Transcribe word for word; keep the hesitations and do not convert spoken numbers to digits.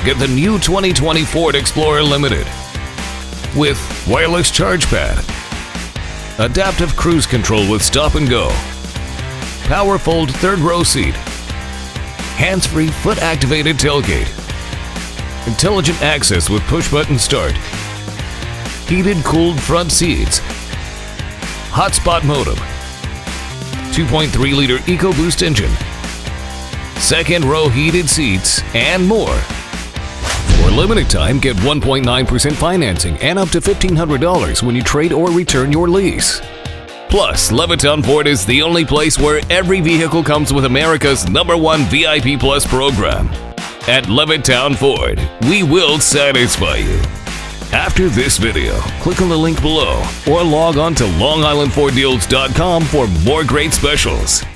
get the new twenty twenty Ford Explorer Limited. With wireless charge pad, adaptive cruise control with stop and go, power fold third row seat, hands-free foot activated tailgate, intelligent access with push button start, heated cooled front seats, hotspot modem, two point three liter EcoBoost engine, second row heated seats, and more. For a limited time, get one point nine percent financing and up to fifteen hundred dollars when you trade or return your lease. Plus, Levittown Ford is the only place where every vehicle comes with America's number one V I P Plus program. At Levittown Ford, we will satisfy you. After this video, click on the link below or log on to long island ford deals dot com for more great specials.